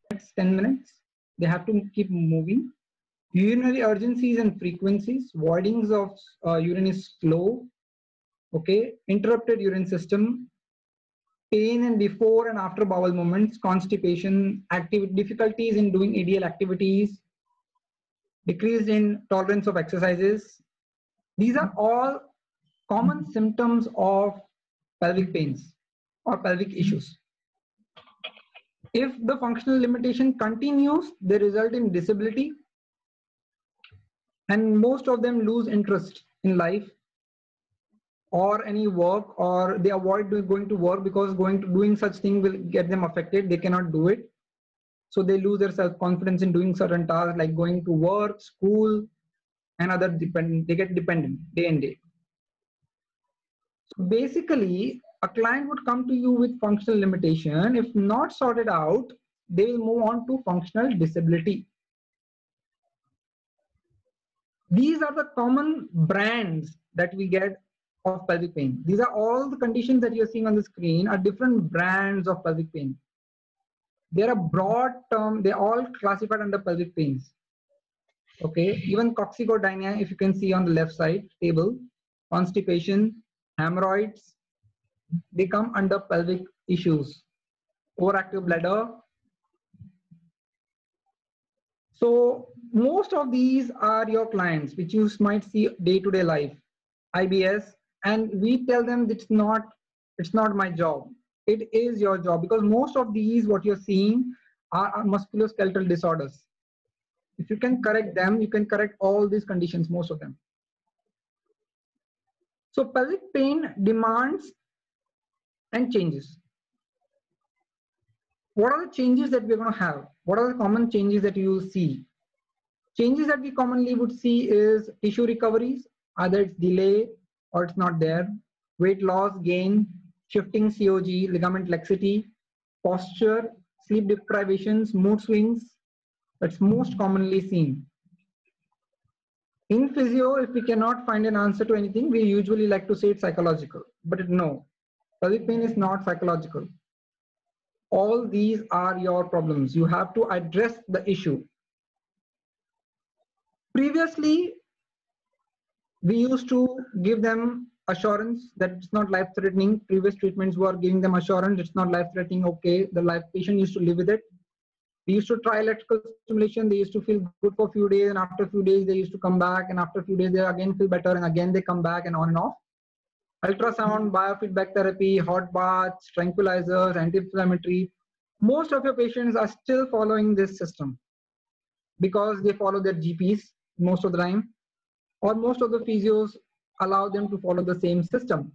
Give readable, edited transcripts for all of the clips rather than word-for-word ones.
10 minutes. They have to keep moving. Urinary urgencies and frequencies. Voidings of urine is slow. Okay. Interrupted urine system. Pain in before and after bowel movements. Constipation. Difficulties in doing ideal activities. Decrease in tolerance of exercises. These are all common symptoms of pelvic pains or pelvic issues. If the functional limitation continues, they result in disability, and most of them lose interest in life or any work, or they avoid going to work because doing such thing will get them affected. They cannot do it. So they lose their self-confidence in doing certain tasks like going to work, school, and other dependent. They get dependent day and day. So basically, a client would come to you with functional limitation. If not sorted out, they will move on to functional disability. These are the common brands that we get of pelvic pain. These are all the conditions that you're seeing on the screen are different brands of pelvic pain. They're a broad term. They're all classified under pelvic pains. Okay, even coccygodynia, if you can see on the left side table, constipation, hemorrhoids, they come under pelvic issues. Overactive bladder. So most of these are your clients, which you might see day-to-day life, IBS, and we tell them it's not my job. It is your job, because most of these, what you're seeing, are musculoskeletal disorders. If you can correct them, you can correct all these conditions, most of them. So pelvic pain demands and changes. What are the changes that we're going to have? What are the common changes that you will see? Changes that we commonly would see is tissue recoveries, either it's delay or it's not there, weight loss, gain, shifting COG, ligament laxity, posture, sleep deprivations, mood swings. That's most commonly seen. In physio, if we cannot find an answer to anything, we usually like to say it's psychological, but no, pelvic pain is not psychological. All these are your problems. You have to address the issue. Previously, we used to give them assurance that it's not life-threatening. Previous treatments were giving them assurance it's not life-threatening. Okay, the patient used to live with it. We used to try electrical stimulation. They used to feel good for a few days, and after a few days, they used to come back, and after a few days, they again feel better, and again they come back, and on and off. Ultrasound, biofeedback therapy, hot baths, tranquilizers, anti-inflammatory. Most of your patients are still following this system because they follow their GPs most of the time, or most of the physios allow them to follow the same system.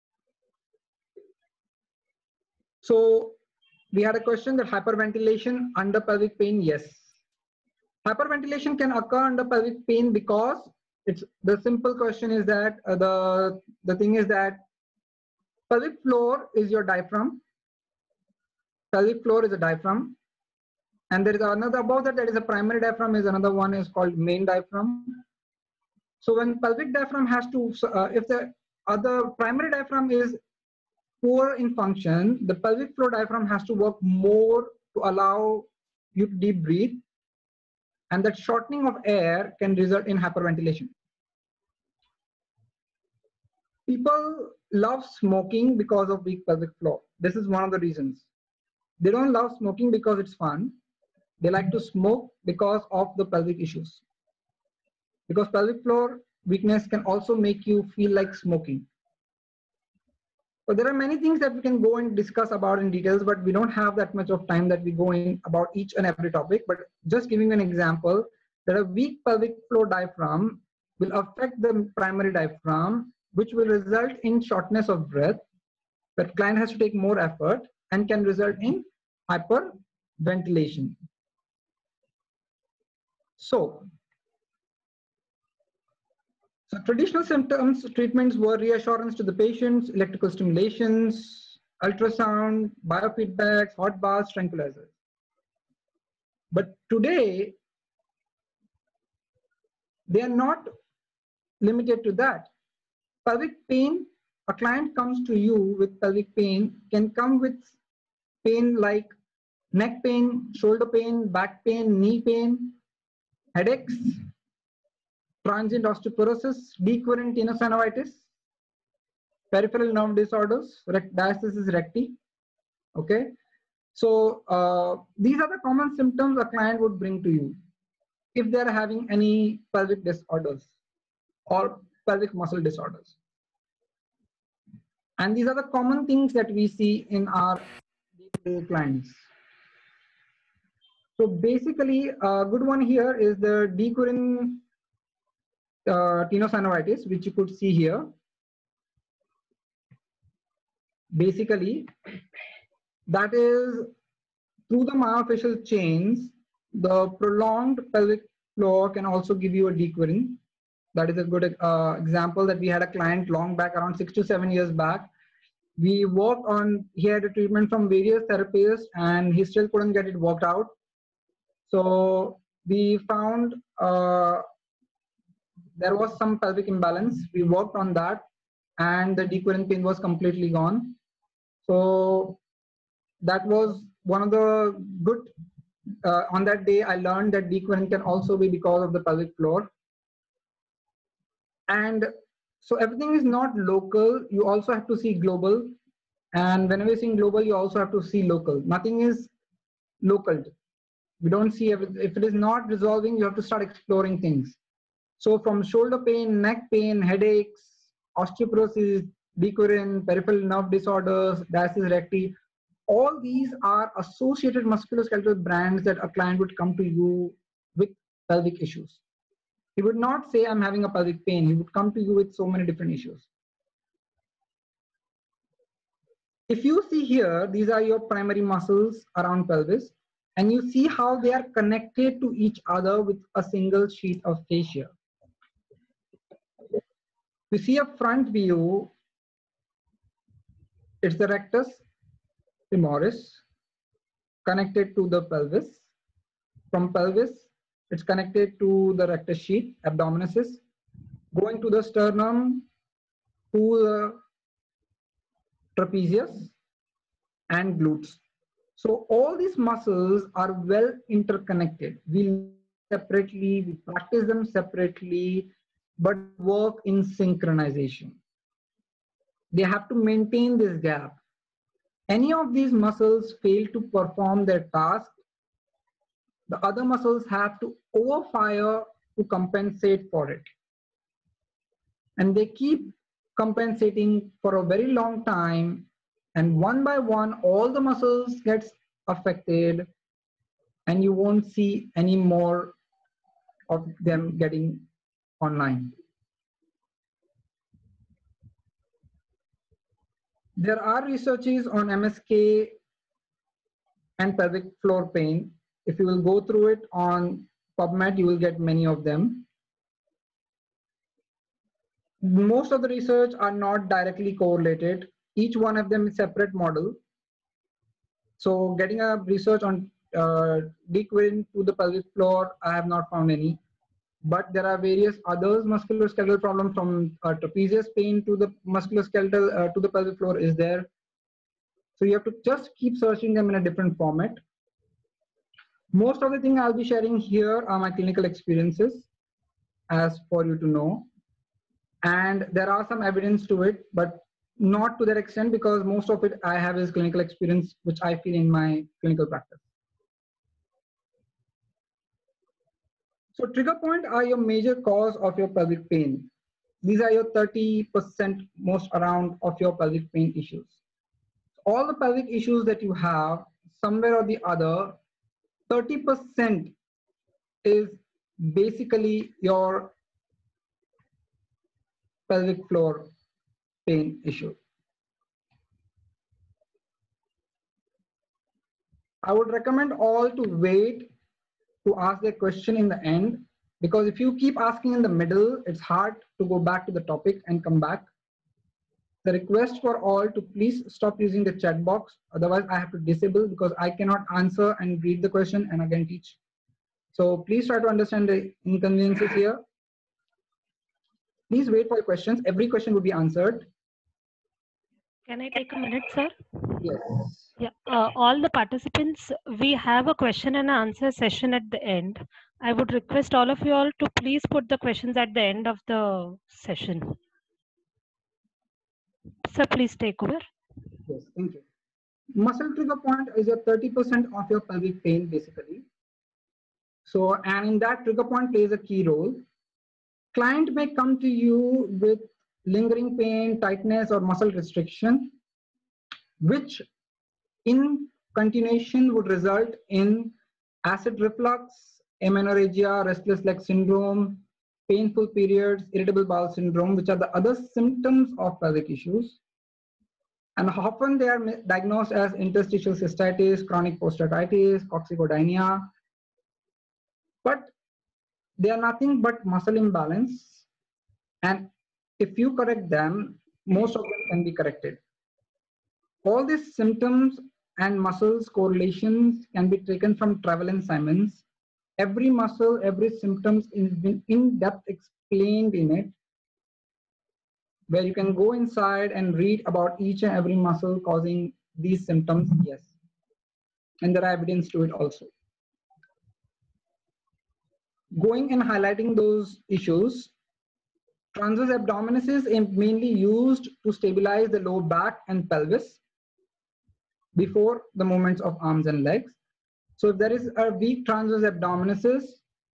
So we had a question that hyperventilation under pelvic pain. Yes, hyperventilation can occur under pelvic pain because it's the simple question is that the thing is that pelvic floor is your diaphragm. Pelvic floor is a diaphragm, and there is another above that is a primary diaphragm. Is another one is called main diaphragm. So when pelvic diaphragm has to, if the other primary diaphragm is poor in function, the pelvic floor diaphragm has to work more to allow you to deep breathe, and that shortening of air can result in hyperventilation. People love smoking because of weak pelvic floor. This is one of the reasons. They don't love smoking because it's fun. They like to smoke because of the pelvic issues. Because pelvic floor weakness can also make you feel like smoking. So there are many things that we can go and discuss about in details, but we don't have that much of time that we go in about each and every topic. But just giving an example, that a weak pelvic floor diaphragm will affect the primary diaphragm, which will result in shortness of breath. That client has to take more effort and can result in hyperventilation. So traditional symptoms treatments were reassurance to the patients, electrical stimulations, ultrasound, biofeedbacks, hot baths, tranquilizers. But today, they are not limited to that. Pelvic pain, a client comes to you with pelvic pain, can come with pain like neck pain, shoulder pain, back pain, knee pain, headaches, transient osteoporosis, decurrent tenosynovitis, peripheral nerve disorders, diastasis recti. Okay, so these are the common symptoms a client would bring to you if they're having any pelvic disorders or pelvic muscle disorders. And these are the common things that we see in our day-to-day clients. So basically, a good one here is the decurrent tenosynovitis, which you could see here. Basically, that is through the myofascial chains, the prolonged pelvic floor can also give you a decurrent. That is a good example that we had a client long back, around 6 to 7 years back. We worked on, he had a treatment from various therapists and he still couldn't get it worked out. So we found there was some pelvic imbalance. We worked on that and the decurrent pain was completely gone. So that was one of the good, on that day I learned that decurrent can also be because of the pelvic floor. And so everything is not local, you also have to see global. And whenever you're seeing global, you also have to see local. Nothing is local. We don't see everything. If it is not resolving, you have to start exploring things. So from shoulder pain, neck pain, headaches, osteoporosis, decurrent, peripheral nerve disorders, diastasis recti, all these are associated musculoskeletal brands that a client would come to you with pelvic issues. He would not say, I'm having a pelvic pain. He would come to you with so many different issues. If you see here, these are your primary muscles around pelvis, and you see how they are connected to each other with a single sheet of fascia. You see a front view, it's the rectus femoris connected to the pelvis. From pelvis, it's connected to the rectus sheath, abdominis, going to the sternum, to the trapezius and glutes. So all these muscles are well interconnected. We separately, we practice them separately, but work in synchronization. They have to maintain this gap. Any of these muscles fail to perform their task, the other muscles have to overfire to compensate for it. And they keep compensating for a very long time, and one by one all the muscles gets affected and you won't see any more of them getting online. There are researches on MSK and pelvic floor pain. If you will go through it on PubMed, you will get many of them. Most of the research are not directly correlated. Each one of them is a separate model. So getting a research on decurrent to the pelvic floor, I have not found any. But there are various others musculoskeletal problems, from trapezius pain to the musculoskeletal to the pelvic floor is there. So you have to just keep searching them in a different format. Most of the things I'll be sharing here are my clinical experiences, as for you to know. And there are some evidence to it, but not to that extent, because most of it I have is clinical experience, which I feel in my clinical practice. So trigger point are your major cause of your pelvic pain. These are your 30% most around of your pelvic pain issues. All the pelvic issues that you have, somewhere or the other, 30% is basically your pelvic floor pain issue. I would recommend all to wait to ask the question in the end, because if you keep asking in the middle, it's hard to go back to the topic and come back. The request for all to please stop using the chat box. Otherwise, I have to disable, because I cannot answer and read the question and again teach. So please try to understand the inconveniences here. Please wait for your questions. Every question will be answered. Can I take a minute, sir? Yes. Yeah, all the participants, we have a question and answer session at the end. I would request all of you all to please put the questions at the end of the session. Sir, please take over. Yes, thank you. Muscle trigger point is a 30% of your pelvic pain, basically. So, and in that, trigger point plays a key role. Client may come to you with lingering pain, tightness, or muscle restriction, which in continuation would result in acid reflux, amenorrhea, restless leg syndrome, painful periods, irritable bowel syndrome, which are the other symptoms of pelvic issues. And often they are diagnosed as interstitial cystitis, chronic prostatitis, coccygodynia, but they are nothing but muscle imbalance. And if you correct them, most of them can be corrected. All these symptoms and muscles correlations can be taken from Travelin-Simons. Every muscle, every symptoms is been in depth explained in it, where you can go inside and read about each and every muscle causing these symptoms. Yes, and there are evidence to it also. Going and highlighting those issues, transverse abdominis is mainly used to stabilize the lower back and pelvis before the movements of arms and legs. So if there is a weak transverse abdominis,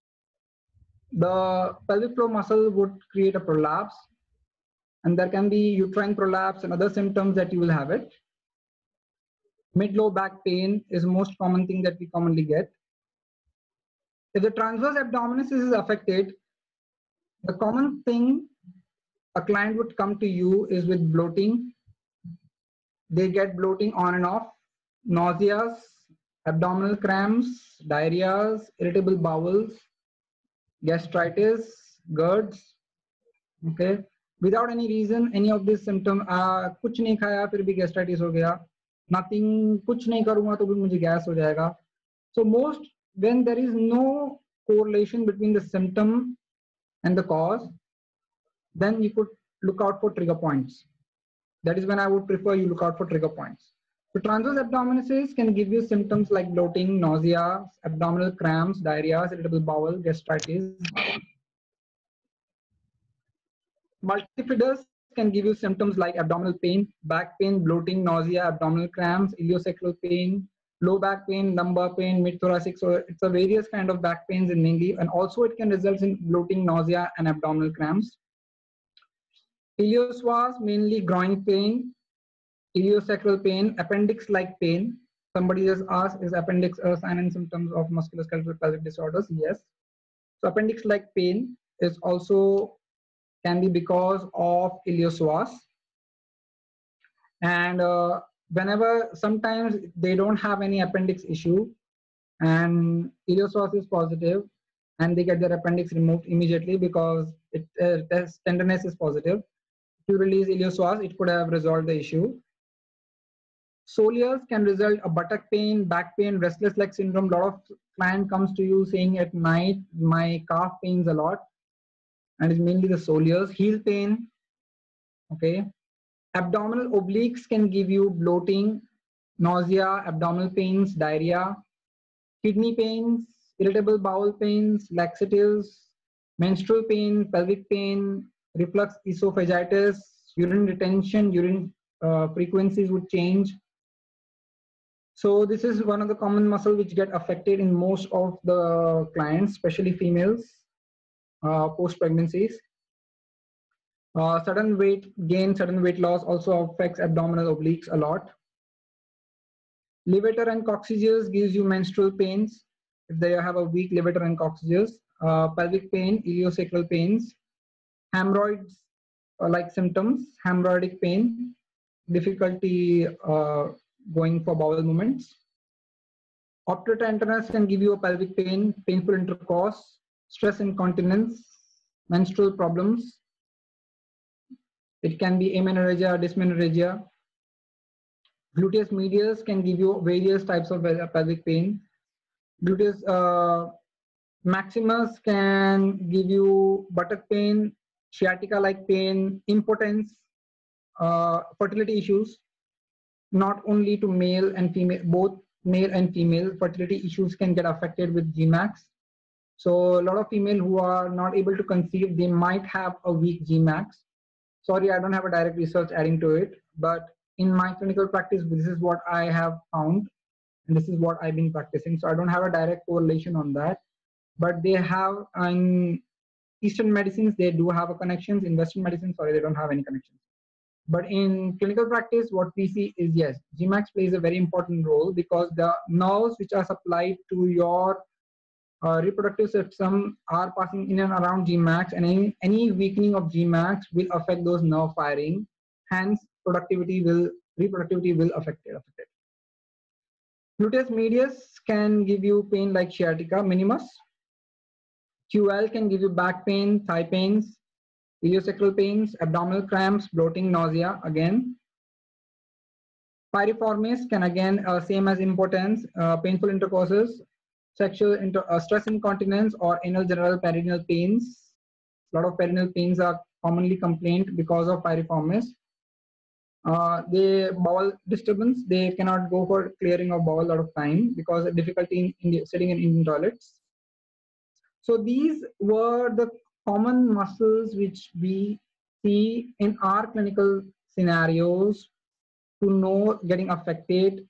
the pelvic floor muscle would create a prolapse, and there can be uterine prolapse and other symptoms that you will have it. Mid-low back pain is most common thing that we commonly get. If the transverse abdominis is affected, the common thing a client would come to you is with bloating. They get bloating on and off, nauseas, abdominal cramps, diarrheas, irritable bowels, gastritis, GERDs, okay, without any reason, any of these symptoms, कुछ नहीं खाया फिर भी gastritis हो गया, nothing, कुछ नहीं करूँगा तो भी मुझे gas हो जाएगा. So most, when there is no correlation between the symptom and the cause, then you could look out for trigger points. That is when I would prefer you look out for trigger points. So transverse abdominis can give you symptoms like bloating, nausea, abdominal cramps, diarrhea, irritable bowel, gastritis. Multifidus can give you symptoms like abdominal pain, back pain, bloating, nausea, abdominal cramps, iliosacral pain, low back pain, lumbar pain, mid-thoracic. So it's a various kind of back pains in mainly, and also it can result in bloating, nausea, and abdominal cramps. Iliopsoas, mainly groin pain, iliosacral pain, appendix-like pain. Somebody has asked, is appendix a sign and symptoms of musculoskeletal pelvic disorders? Yes. So appendix-like pain is also can be because of iliopsoas. And whenever, sometimes they don't have any appendix issue and iliopsoas is positive, and they get their appendix removed immediately because tenderness is positive. If you release iliopsoas, it could have resolved the issue. Soleus can result a buttock pain, back pain, restless leg syndrome. A lot of client comes to you saying at night, my calf pains a lot, and it's mainly the soleus. Heel pain, okay. Abdominal obliques can give you bloating, nausea, abdominal pains, diarrhea. Kidney pains, irritable bowel pains, laxatives, menstrual pain, pelvic pain, reflux esophagitis, urine retention, urine frequencies would change. So this is one of the common muscles which get affected in most of the clients, especially females, post-pregnancies. Sudden weight gain, sudden weight loss also affects abdominal obliques a lot. Levator and coccygeus gives you menstrual pains if they have a weak levator and coccygeus. Pelvic pain, iliosacral pains, hemorrhoids like symptoms, hemorrhoidic pain, difficulty going for bowel movements. Obturatentinus can give you a pelvic pain, painful intercourse, stress incontinence, menstrual problems. It can be amenorrhea, dysmenorrhea. Gluteus medius can give you various types of pelvic pain. Gluteus maximus can give you buttock pain, sciatica-like pain, impotence, fertility issues. not only to male and female, both male and female fertility issues can get affected with Gmax. So a lot of female who are not able to conceive, they might have a weak Gmax. Sorry, I don't have a direct research adding to it, but in my clinical practice, this is what I have found, and this is what I've been practicing. So I don't have a direct correlation on that, but they have in Eastern medicines, they do have a connections. In Western medicine, sorry, they don't have any connections. But in clinical practice, what we see is, yes, Gmax plays a very important role because the nerves which are supplied to your reproductive system are passing in and around Gmax, and any weakening of Gmax will affect those nerve firing. Hence, reproductivity will affect it. Gluteus medius can give you pain like sciatica minimus. QL can give you back pain, thigh pains, iliosacral pains, abdominal cramps, bloating, nausea again. Piriformis can again, same as impotence, painful intercourses, sexual stress incontinence, or anal general perineal pains. A lot of perineal pains are commonly complained because of piriformis. The bowel disturbance, they cannot go for clearing of bowel a lot of time because of difficulty in sitting in Indian toilets. So these were the common muscles which we see in our clinical scenarios to know getting affected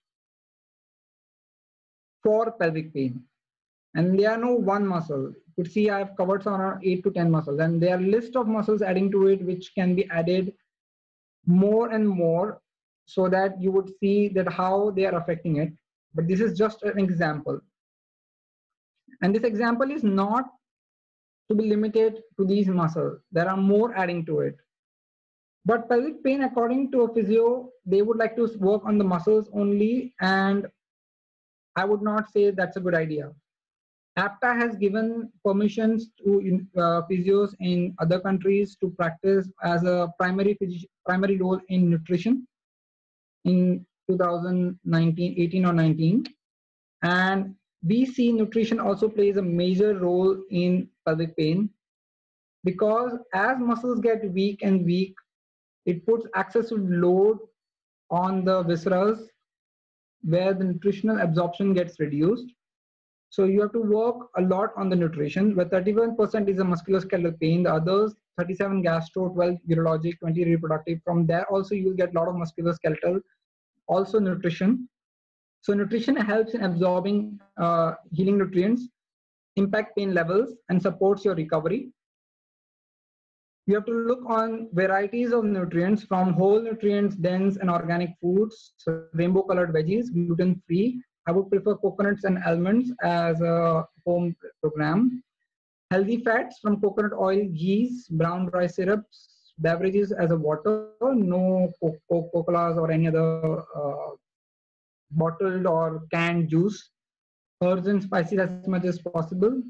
for pelvic pain. And there are no one muscle. You could see I've covered around 8 to 10 muscles, and there are list of muscles adding to it which can be added more and more so that you would see that how they are affecting it. But this is just an example. And this example is not to be limited to these muscles. There are more adding to it. But pelvic pain, according to a physio, they would like to work on the muscles only, and I would not say that's a good idea. APTA has given permissions to physios in other countries to practice as a primary role in nutrition in 2019, 18 or 19. And we see nutrition also plays a major role in pelvic pain because as muscles get weak and weak, it puts excessive load on the viscera where the nutritional absorption gets reduced. So you have to work a lot on the nutrition, where 31% is a musculoskeletal pain, the others 37 gastro, 12 urologic, 20 reproductive. From there also you will get a lot of musculoskeletal, also nutrition. So nutrition helps in absorbing healing nutrients, impact pain levels, and supports your recovery. You have to look on varieties of nutrients from whole nutrients, dense and organic foods, so rainbow colored veggies, gluten free. I would prefer coconuts and almonds as a home program. Healthy fats from coconut oil, ghees, brown rice syrups, beverages as a water, no Coca-Colas or any other bottled or canned juice. Herbs and spices as much as possible.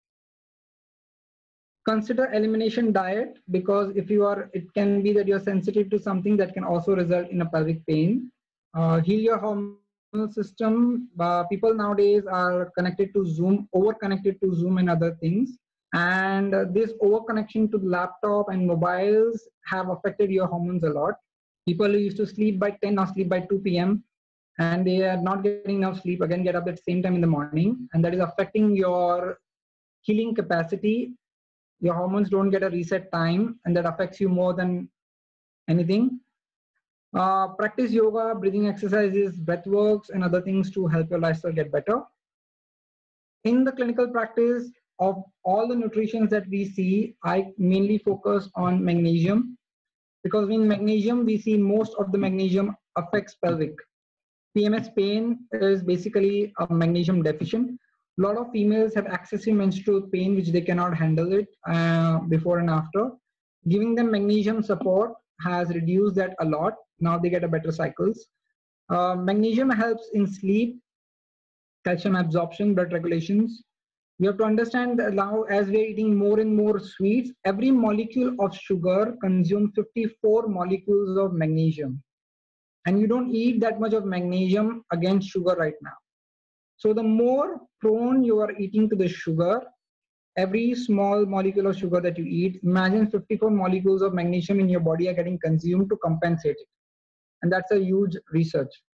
Consider elimination diet because if you are, it can be that you're sensitive to something that can also result in a pelvic pain. Heal your hormonal system. People nowadays are connected to Zoom, over connected to Zoom and other things. And this over connection to laptop and mobiles have affected your hormones a lot. People who used to sleep by 10 now sleep by 2 p.m. and they are not getting enough sleep, again get up at the same time in the morning, and that is affecting your healing capacity. Your hormones don't get a reset time, and that affects you more than anything. Practice yoga, breathing exercises, breath works, and other things to help your lifestyle get better. In the clinical practice of all the nutritions that we see, I mainly focus on magnesium because in magnesium, we see most of the magnesium affects pelvic. PMS pain is basically a magnesium deficient. A lot of females have excessive menstrual pain which they cannot handle it before and after. Giving them magnesium support has reduced that a lot. Now they get a better cycles. Magnesium helps in sleep, calcium absorption, blood regulations. You have to understand that now as we're eating more and more sweets, every molecule of sugar consumes 54 molecules of magnesium. And you don't eat that much of magnesium against sugar right now. So the more prone you are eating to the sugar, every small molecule of sugar that you eat, imagine 54 molecules of magnesium in your body are getting consumed to compensate it. And that's a huge research.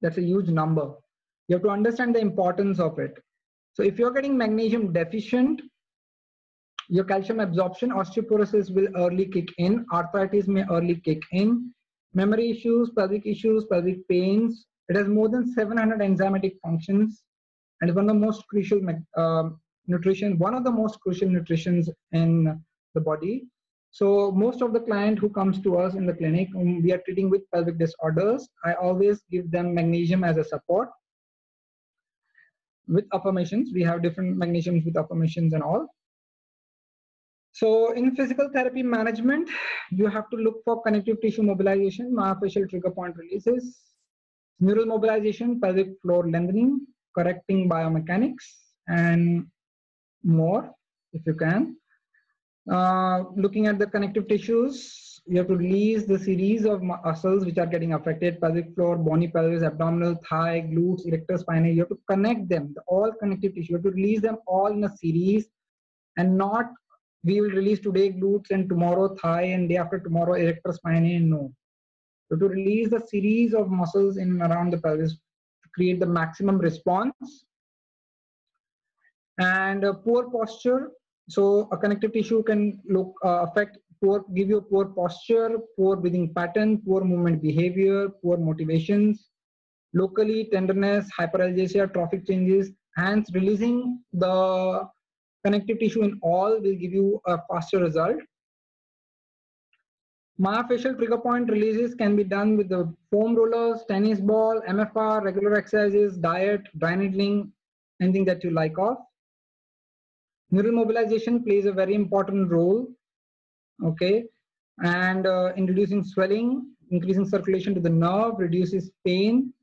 That's a huge number. You have to understand the importance of it. So if you're getting magnesium deficient, your calcium absorption, osteoporosis will early kick in, arthritis may early kick in, memory issues, pelvic pains. It has more than 700 enzymatic functions and is one of the most crucial nutritions in the body. So most of the client who comes to us in the clinic, whom we are treating with pelvic disorders, I always give them magnesium as a support with affirmations. We have different magnesiums with affirmations and all. So in physical therapy management, you have to look for connective tissue mobilization, myofascial trigger point releases, neural mobilization, pelvic floor lengthening, correcting biomechanics, and more if you can. Looking at the connective tissues, you have to release the series of muscles which are getting affected: pelvic floor, bony pelvis, abdominal, thigh, glutes, erector spinae. You have to connect them, all connective tissue. You have to release them all in a series, and not we will release today glutes and tomorrow thigh and day after tomorrow erector spinae. No. So to release the series of muscles in and around the pelvis to create the maximum response. And poor posture. So a connective tissue can give you a poor posture, poor breathing pattern, poor movement behavior, poor motivations, locally tenderness, hyperalgesia, trophic changes. Hence, releasing the connective tissue in all will give you a faster result. Myofascial trigger point releases can be done with the foam rollers, tennis ball, MFR, regular exercises, diet, dry needling, anything that you like of. Neural mobilization plays a very important role, okay, and in reducing swelling, increasing circulation to the nerve, reduces pain.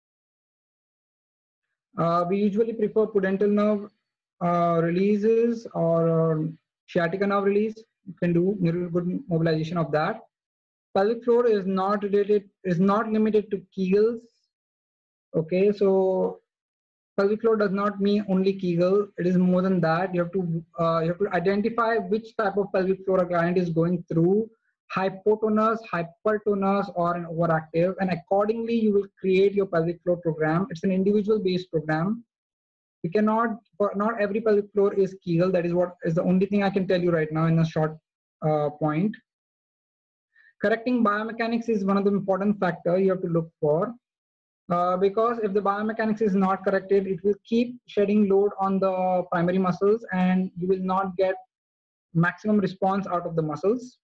We usually prefer pudendal nerve releases or sciatica nerve release. You can do good mobilization of that. Pelvic floor is not limited to Kegels. Okay, so pelvic floor does not mean only Kegel. It is more than that. You have to identify which type of pelvic floor a client is going through: hypotonus, hypertonus, or an overactive, and accordingly you will create your pelvic floor program. It's an individual based program. You cannot, not every pelvic floor is Kegel. That is the only thing I can tell you right now in a short point. Correcting biomechanics is one of the important factors you have to look for. Because if the biomechanics is not corrected, it will keep shedding load on the primary muscles and you will not get maximum response out of the muscles.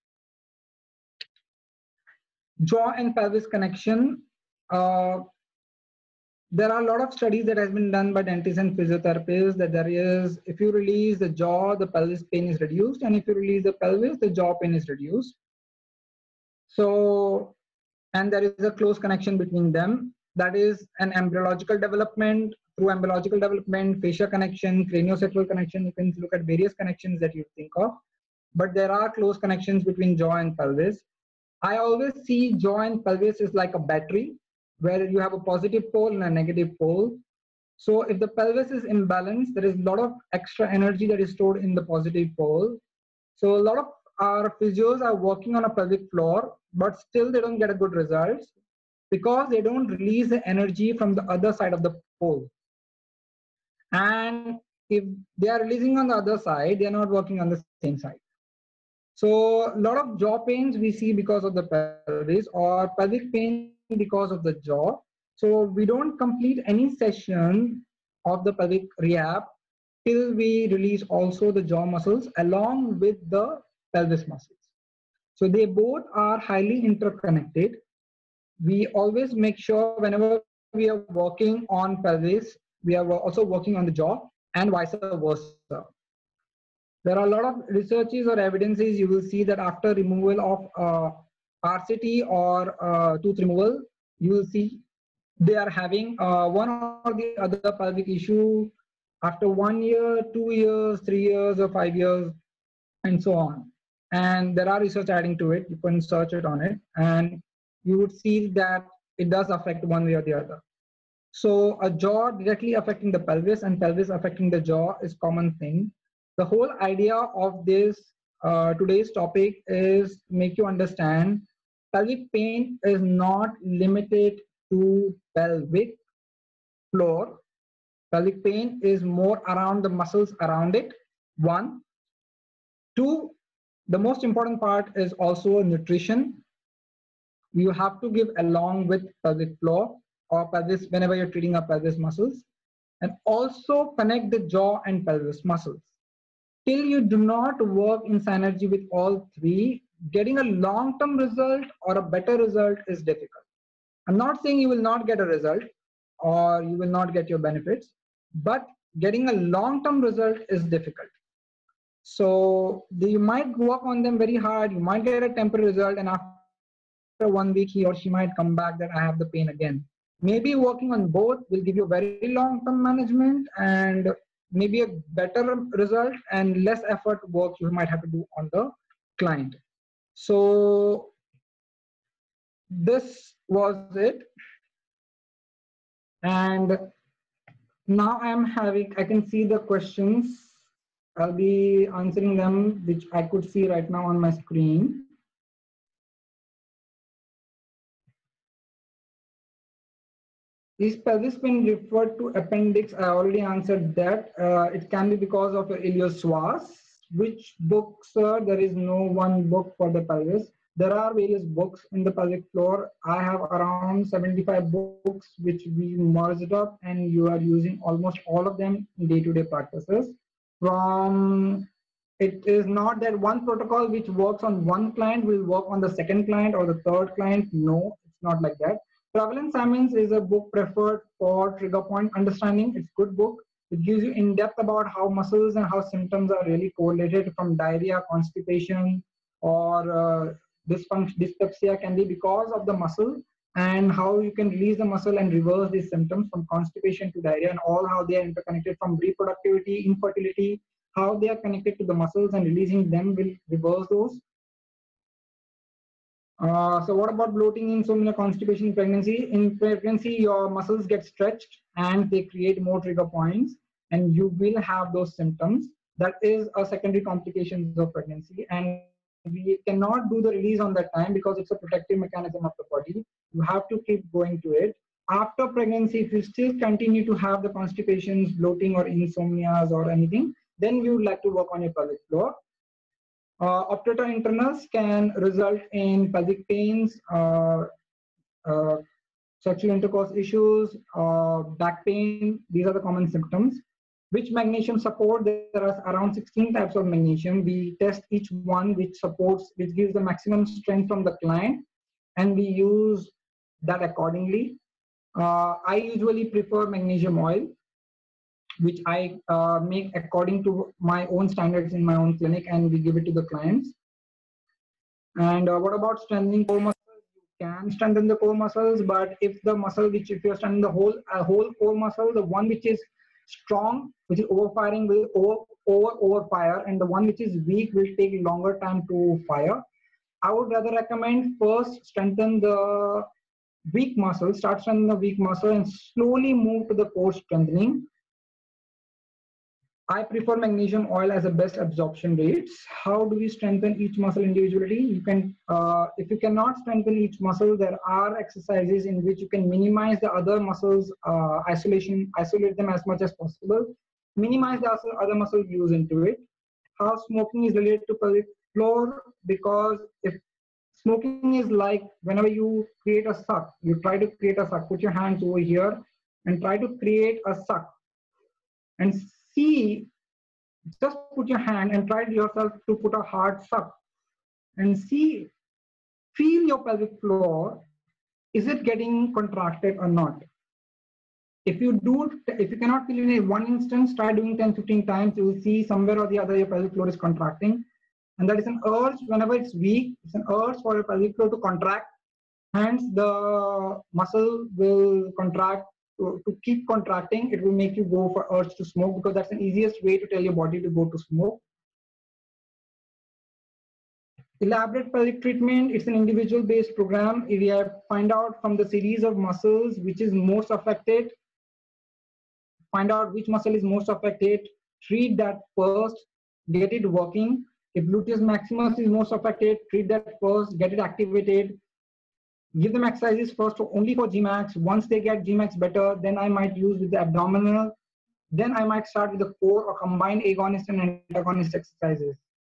Jaw and pelvis connection. There are a lot of studies that has been done by dentists and physiotherapists that if you release the jaw, the pelvis pain is reduced, and if you release the pelvis, the jaw pain is reduced. So, and there is a close connection between them. That is an embryological development. Through embryological development, fascia connection, craniosacral connection, you can look at various connections that you think of. But there are close connections between jaw and pelvis. I always see jaw and pelvis is like a battery where you have a positive pole and a negative pole. So if the pelvis is imbalanced, there is a lot of extra energy that is stored in the positive pole. So a lot of our physios are working on a pelvic floor, but still they don't get a good results because they don't release the energy from the other side of the pole. And if they are releasing on the other side, they are not working on the same side. So a lot of jaw pains we see because of the pelvis, or pelvic pain because of the jaw. So we don't complete any session of the pelvic rehab till we release also the jaw muscles along with the pelvis muscles. So they both are highly interconnected. We always make sure whenever we are working on pelvis, we are also working on the jaw and vice versa. There are a lot of researches or evidences you will see that after removal of RCT or tooth removal, you will see they are having one or the other pelvic issue after 1 year, 2 years, 3 years, or 5 years, and so on. And there are research adding to it. You can search it on it, and you would see that it does affect one way or the other. So a jaw directly affecting the pelvis and pelvis affecting the jaw is common thing. The whole idea of this today's topic is to make you understand pelvic pain is not limited to pelvic floor. Pelvic pain is more around the muscles around it. 1. 2, the most important part is also nutrition. You have to give along with pelvic floor or pelvis whenever you're treating up pelvis muscles, and also connect the jaw and pelvis muscles. Till you do not work in synergy with all three, getting a long-term result or a better result is difficult. I'm not saying you will not get a result or you will not get your benefits, but getting a long-term result is difficult. So you might work on them very hard, you might get a temporary result, and after 1 week he or she might come back that I have the pain again. Maybe working on both will give you very long-term management and maybe a better result and less effort work you might have to do on the client. So this was it. And now I can see the questions. I'll be answering them, which I could see right now on my screen. Is pelvis pain referred to appendix? I already answered that. It can be because of iliopsoas. Which book, sir? There is no one book for the pelvis. There are various books in the pelvic floor. I have around 75 books which we merged up, and you are using almost all of them in day-to-day practices. It is not that one protocol which works on one client will work on the second client or the third client. No, it's not like that. Prevalence-Simons is a book preferred for trigger point understanding. It's a good book. It gives you in-depth about how muscles and how symptoms are really correlated from diarrhea, constipation, or dyspepsia can be because of the muscle, and how you can release the muscle and reverse these symptoms from constipation to diarrhea, and all how they are interconnected from reproductivity, infertility, how they are connected to the muscles, and releasing them will reverse those. So what about bloating, insomnia, constipation in pregnancy? In pregnancy, your muscles get stretched and they create more trigger points, and you will have those symptoms. That is a secondary complications of pregnancy, and we cannot do the release on that time because it's a protective mechanism of the body. You have to keep going to it. After pregnancy, if you still continue to have the constipations, bloating, or insomnias or anything, then we would like to work on your pelvic floor. Obstetrical internals can result in pelvic pains, sexual intercourse issues, back pain. These are the common symptoms. Which magnesium support? There are around 16 types of magnesium. We test each one which gives the maximum strength from the client, and we use that accordingly. I usually prefer magnesium oil, which I make according to my own standards in my own clinic, and we give it to the clients. And what about strengthening core muscles? You can strengthen the core muscles, but if the muscle if you're strengthening the whole core muscle, the one which is strong, which is overfiring, will overfire, and the one which is weak will take longer time to fire. I would rather recommend first strengthen the weak muscle, start strengthening the weak muscle, and slowly move to the core strengthening. I prefer magnesium oil as the best absorption rates. How do we strengthen each muscle individually? You can, if you cannot strengthen each muscle, there are exercises in which you can minimize the other muscles, isolate them as much as possible, minimize the other muscle use into it. How smoking is related to pelvic floor? Because if smoking is like whenever you create a suck, you try to create a suck, put your hands over here and try to create a suck, and see, just put your hand and try yourself to put a hard suck and see, feel your pelvic floor. Is it getting contracted or not? If you cannot feel in one instance, try doing 10-15 times. You will see somewhere or the other your pelvic floor is contracting. And that is an urge. Whenever it's weak, it's an urge for your pelvic floor to contract. Hence, the muscle will contract. To keep contracting, it will make you go for urge to smoke, because that's the easiest way to tell your body to go to smoke. Elaborate pelvic treatment, it's an individual based program. If you find out from the series of muscles which is most affected, find out which muscle is most affected, treat that first, get it working. If gluteus maximus is most affected, treat that first, get it activated. give them exercises first only for Gmax. Once they get Gmax better, then I might use with the abdominal. Then I might start with the core or combined agonist and antagonist exercises.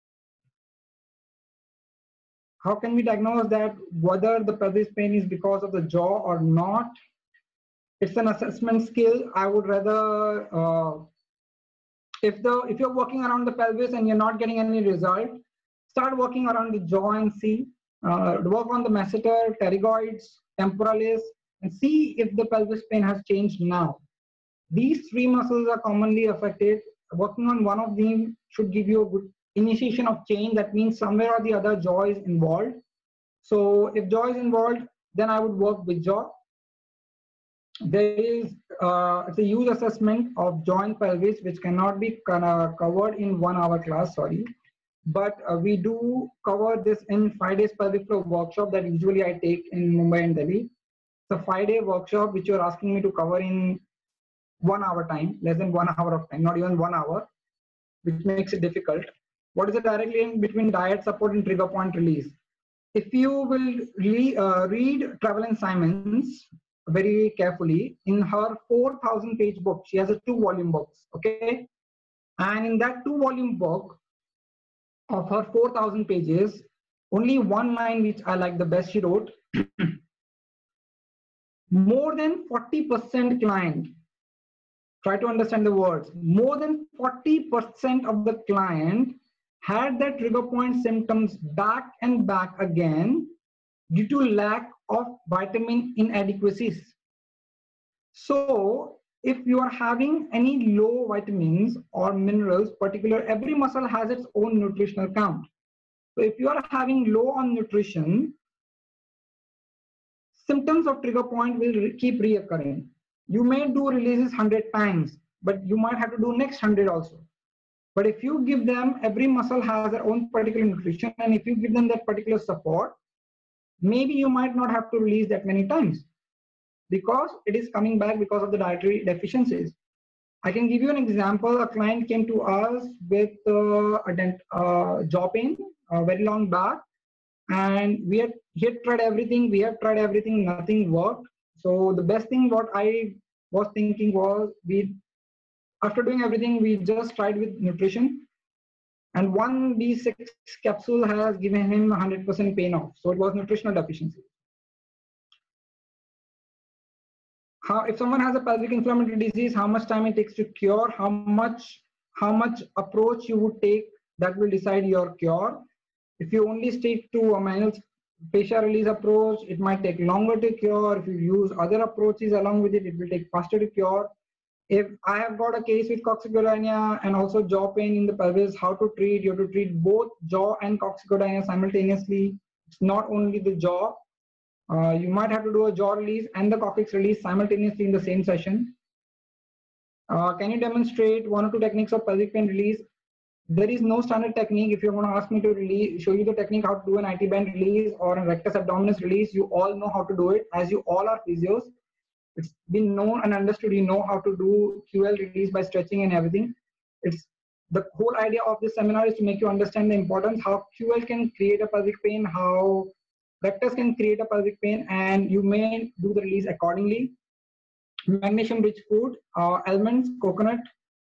How can we diagnose that whether the pelvis pain is because of the jaw or not? It's an assessment skill. I would rather, if you're working around the pelvis and you're not getting any result, start working around the jaw and see. Work on the masseter, pterygoids, temporalis, and see if the pelvis pain has changed now. These three muscles are commonly affected. Working on one of them should give you a good initiation of change. That means somewhere or the other jaw is involved. So if jaw is involved, then I would work with jaw. There is it's a huge assessment of jaw and pelvis, which cannot be covered in 1 hour class, sorry. But we do cover this in 5 days pelvic floor workshop that usually I take in Mumbai and Delhi. It's a 5-day workshop which you're asking me to cover in 1 hour time, less than 1 hour of time, not even 1 hour, which makes it difficult. What is the direct link between diet support and trigger point release? If you will read Travelyn Simons very carefully, in her 4,000 page book, she has a 2-volume book, okay? And in that 2-volume book of her 4,000 pages, only one line which I like the best she wrote, more than 40% client, try to understand the words, more than 40% of the client had their trigger point symptoms back and back again due to lack of vitamin inadequacies. So if you are having any low vitamins or minerals, every muscle has its own nutritional count. So if you are having low on nutrition, symptoms of trigger point will keep reoccurring. You may do releases 100 times, but you might have to do next 100 also. But if you give them, every muscle has their own particular nutrition, and if you give them that particular support, maybe you might not have to release that many times because it is coming back because of the dietary deficiencies. I can give you an example. A client came to us with jaw pain very long back, and he had tried everything. We have tried everything, nothing worked. So the best thing what I was thinking was, after doing everything, we just tried with nutrition, and one B6 capsule has given him 100% pain off. So it was nutritional deficiency. If someone has a pelvic inflammatory disease, how much time it takes to cure, how much approach you would take, that will decide your cure. If you only stick to a manual fascia release approach, it might take longer to cure. If you use other approaches along with it, it will take faster to cure. If I have got a case with coccygodynia and also jaw pain in the pelvis, how to treat? You have to treat both jaw and coccygodynia simultaneously. It's not only the jaw. You might have to do a jaw release and the coccyx release simultaneously in the same session. Can you demonstrate 1 or 2 techniques of pelvic pain release? There is no standard technique. If you're going to ask me to show you the technique how to do an IT band release or a rectus abdominis release, you all know how to do it, as you all are physios. It's been known and understood. You know how to do QL release by stretching and everything. It's the whole idea of this seminar is to make you understand the importance how QL can create a pelvic pain, how rectus can create a pelvic pain, and you may do the release accordingly. Magnesium rich food, almonds, coconut,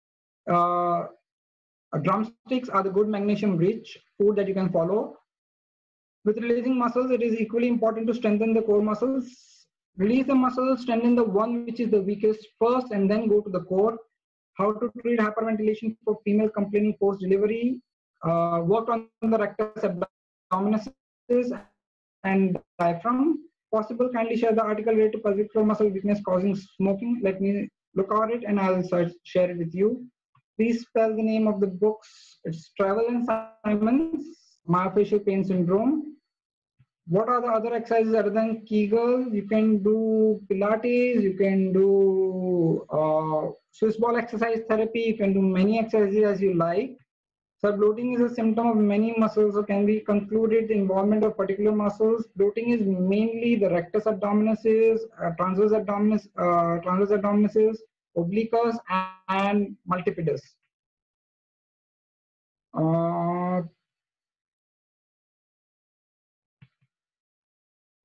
drumsticks are the good magnesium rich food that you can follow. With releasing muscles, it is equally important to strengthen the core muscles. Release the muscles, strengthen the one which is the weakest first, and then go to the core. How to treat hyperventilation for female complaining post-delivery. Worked on the rectus abdominis and diaphragm. Possible, kindly share the article related to pelvic floor muscle weakness causing smoking. Let me look at it and I'll share it with you. Please spell the name of the books. It's Travelyn Simons, Myofascial Pain Syndrome. What are the other exercises other than Kegel? You can do Pilates, you can do Swiss ball exercise therapy, you can do many exercises as you like. So bloating is a symptom of many muscles, so can be concluded the involvement of particular muscles. Bloating is mainly the rectus abdominis, transverse abdominis, obliquus, and multifidus.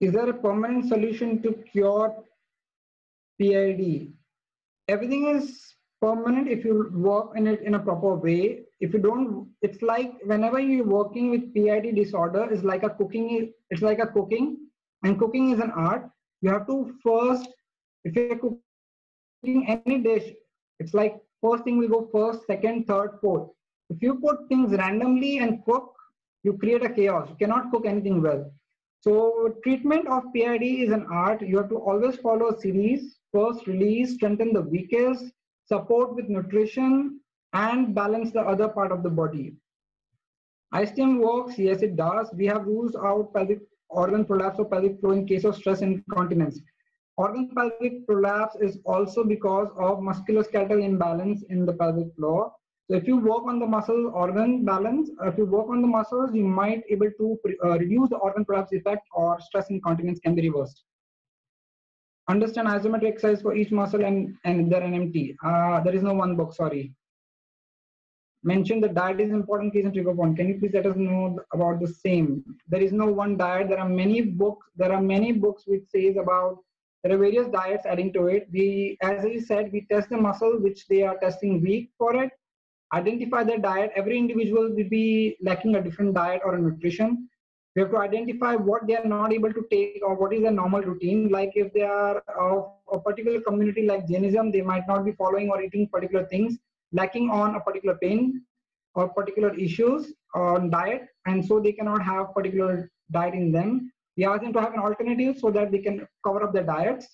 Is there a permanent solution to cure PID? Everything is permanent if you work in it in a proper way. If you don't, it's like whenever you're working with PID disorder, it's like a cooking. It's like a cooking, and cooking is an art. You have to first, if you're cooking any dish, it's like first thing will go first, second, third, fourth. If you put things randomly and cook, you create a chaos. You cannot cook anything well. So treatment of PID is an art. You have to always follow a series. First, release, strengthen the weakest, support with nutrition, and balance the other part of the body. ISTM works, yes, it does. We have ruled out pelvic organ prolapse or pelvic floor in case of stress incontinence. Organ pelvic prolapse is also because of musculoskeletal imbalance in the pelvic floor. So if you work on the muscle organ balance, if you work on the muscles, you might able to reduce the organ prolapse effect, or stress incontinence can be reversed. Understand isometric exercise for each muscle and their NMT. There is no one book, sorry. Mention the diet is important case and trigger point. Can you please let us know about the same? There is no one diet. There are many books. There are many books which says about, there are various diets adding to it. We, as I said, we test the muscle which they are testing weak for it. Identify their diet. Every individual will be lacking a different diet or a nutrition. We have to identify what they are not able to take or what is their normal routine. Like if they are of a particular community like Jainism, they might not be following or eating particular things, lacking on a particular pain or particular issues on diet, and so they cannot have particular diet in them. We ask them to have an alternative so that they can cover up their diets.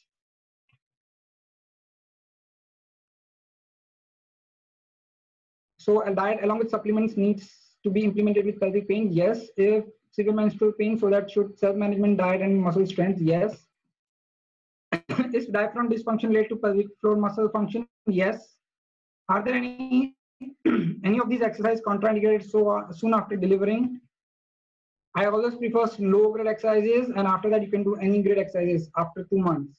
So a diet along with supplements needs to be implemented with pelvic pain. Yes. If severe menstrual pain, so that should self-management diet and muscle strength. Yes. Is diaphragm dysfunction related to pelvic floor muscle function? Yes. Are there any of these exercises contraindicated so soon after delivering? I always prefer low grade exercises, and after that you can do any grade exercises after 2 months.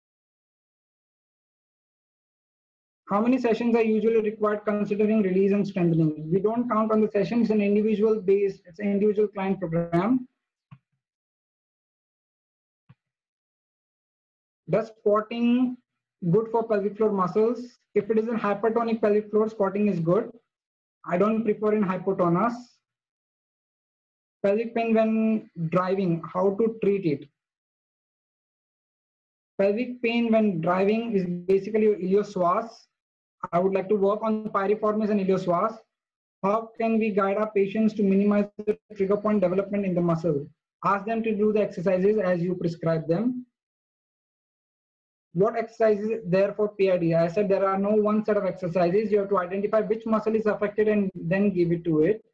How many sessions are usually required considering release and strengthening? We don't count on the session. It's an individual based, it's an individual client program. Does squatting good for pelvic floor muscles? If it is in hypertonic pelvic floor, squatting is good. I don't prefer in hypotonus. Pelvic pain when driving, how to treat it? Pelvic pain when driving is basically iliopsoas. I would like to work on piriformis and iliopsoas. How can we guide our patients to minimize the trigger point development in the muscle? Ask them to do the exercises as you prescribe them. What exercises there for PID? I said there are no one set of exercises. You have to identify which muscle is affected and then give it to it.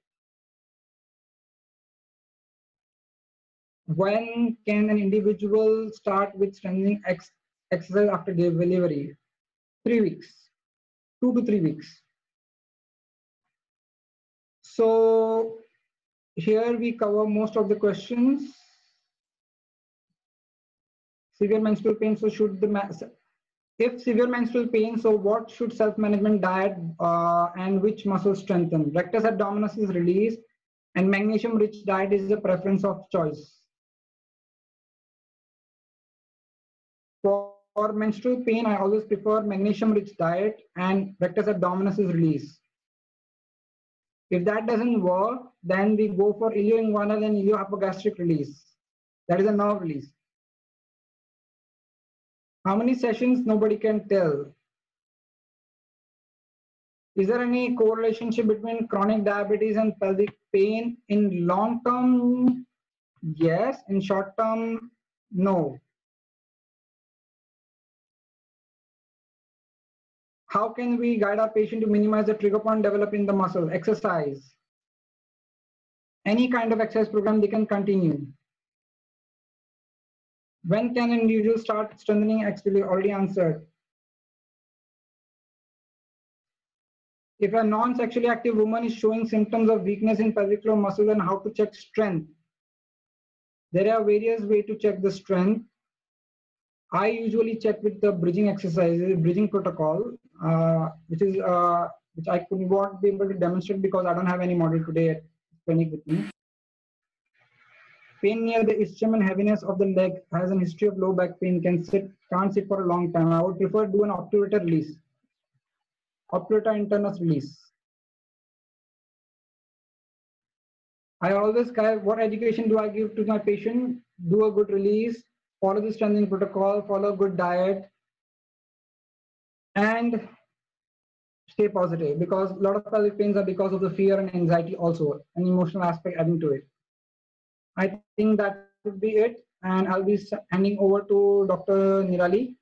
When can an individual start with strengthening exercise after delivery? 3 weeks, 2 to 3 weeks. So here we cover most of the questions. Severe menstrual pain, so should the, if severe menstrual pain, so what should self-management diet and which muscle strengthen? Rectus abdominis is released, and magnesium-rich diet is the preference of choice. For menstrual pain, I always prefer magnesium-rich diet and rectus abdominis is released. If that doesn't work, then we go for ilioinguinal and iliohypogastric release. That is a nerve release. How many sessions? Nobody can tell. Is there any correlation between chronic diabetes and pelvic pain? In long term, yes. In short term, no. How can we guide our patient to minimize the trigger point developed in the muscle? Exercise. Any kind of exercise program they can continue. When can an individual start strengthening? Actually, already answered. If a non-sexually active woman is showing symptoms of weakness in pelvic floor muscle, then how to check strength? There are various ways to check the strength. I usually check with the bridging exercises, bridging protocol, which I could not be able to demonstrate because I don't have any model today at clinic with me. pain near the ischium and heaviness of the leg, has a history of low back pain, can't sit for a long time, I would prefer do an obturator release. Obturator internus release. I always guide what education do I give to my patient? Do a good release, follow the strengthening protocol, follow a good diet, and stay positive, because a lot of pelvic pains are because of the fear and anxiety also, an emotional aspect adding to it. I think that would be it, and I'll be handing over to Dr. Nirali.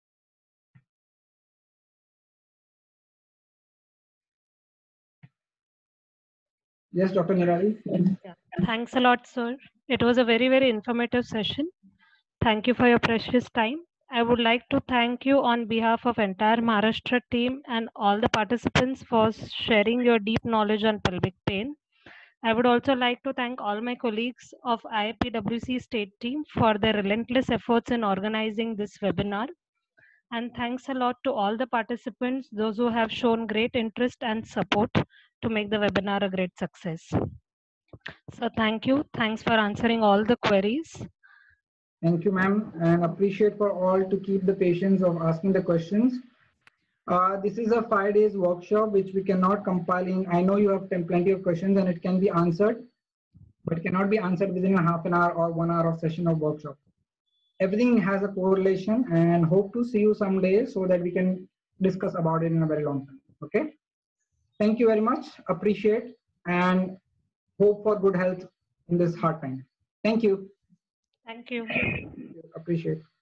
Yes, Dr. Nirali. Yeah. Thanks a lot, sir. It was a very, very informative session. Thank you for your precious time. I would like to thank you on behalf of entire Maharashtra team and all the participants for sharing your deep knowledge on pelvic pain. I would also like to thank all my colleagues of IIPWC state team for their relentless efforts in organizing this webinar. And thanks a lot to all the participants, those who have shown great interest and support to make the webinar a great success. So thank you. Thanks for answering all the queries. Thank you, ma'am, and appreciate for all to keep the patience of asking the questions. This is a 5 days workshop which we cannot compile in. I know you have plenty of questions and it can be answered, but cannot be answered within a half an hour or 1 hour of session of workshop. Everything has a correlation, and hope to see you someday so that we can discuss about it in a very long time. Okay. Thank you very much. Appreciate and hope for good health in this hard time. Thank you. Thank you. Appreciate.